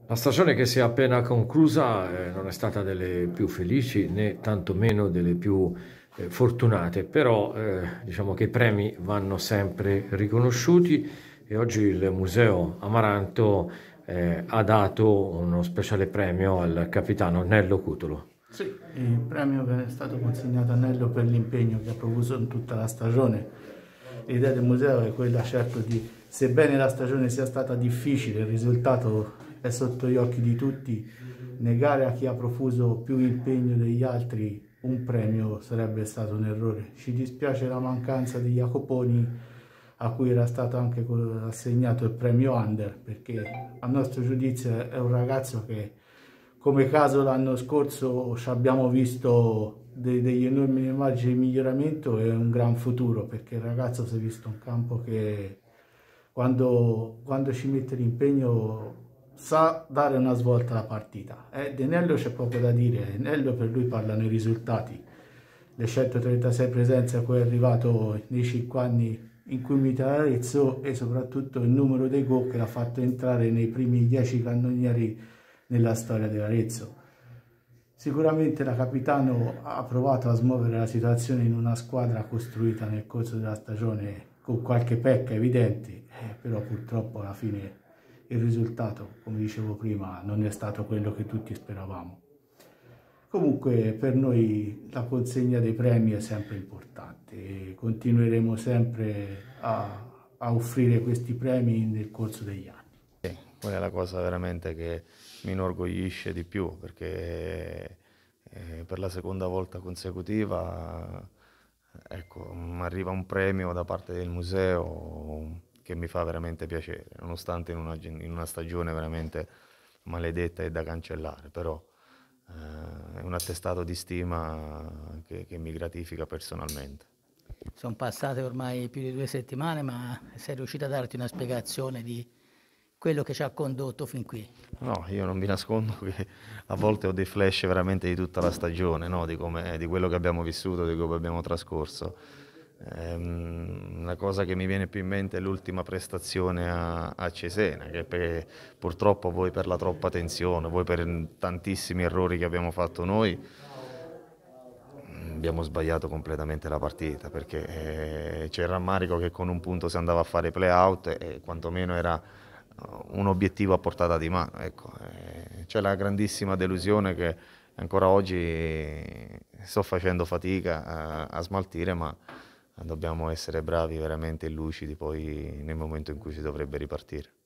La stagione che si è appena conclusa non è stata delle più felici né tantomeno delle più fortunate, però diciamo che i premi vanno sempre riconosciuti e oggi il Museo Amaranto ha dato uno speciale premio al capitano Nello Cutolo. Sì, il premio che è stato consegnato a Nello per l'impegno che ha profuso in tutta la stagione. L'idea del museo è quella certo di, sebbene la stagione sia stata difficile, il risultato è sotto gli occhi di tutti, negare a chi ha profuso più impegno degli altri un premio sarebbe stato un errore. Ci dispiace la mancanza di Jacoponi, a cui era stato anche assegnato il premio Under, perché a nostro giudizio è un ragazzo che, come caso l'anno scorso ci abbiamo visto degli enormi immagini di miglioramento e un gran futuro, perché il ragazzo si è visto un campo che quando ci mette l'impegno sa dare una svolta alla partita. De Nello c'è poco da dire, Nello per lui parlano i risultati, le 136 presenze a cui è arrivato nei 5 anni in cui milita l'Arezzo e soprattutto il numero dei gol che l'ha fatto entrare nei primi 10 cannonieri nella storia dell'Arezzo. Sicuramente la Capitano ha provato a smuovere la situazione in una squadra costruita nel corso della stagione con qualche pecca evidente, però purtroppo alla fine il risultato, come dicevo prima, non è stato quello che tutti speravamo. Comunque per noi la consegna dei premi è sempre importante e continueremo sempre a offrire questi premi nel corso degli anni. Quella è la cosa veramente che mi inorgoglisce di più, perché per la seconda volta consecutiva ecco, arriva un premio da parte del museo che mi fa veramente piacere, nonostante in una stagione veramente maledetta e da cancellare, però è un attestato di stima che mi gratifica personalmente. Sono passate ormai più di 2 settimane, ma sei riuscito a darti una spiegazione di quello che ci ha condotto fin qui? No, io non vi nascondo che a volte ho dei flash veramente di tutta la stagione, no? Di quello che abbiamo vissuto, di come abbiamo trascorso. La cosa che mi viene più in mente è l'ultima prestazione a Cesena, purtroppo voi per la troppa tensione, voi per tantissimi errori che abbiamo fatto noi, abbiamo sbagliato completamente la partita, perché c'è il rammarico che con un punto si andava a fare play out e quantomeno era un obiettivo a portata di mano. Ecco, c'è la grandissima delusione che ancora oggi sto facendo fatica a smaltire, ma dobbiamo essere bravi veramente e lucidi poi nel momento in cui si dovrebbe ripartire.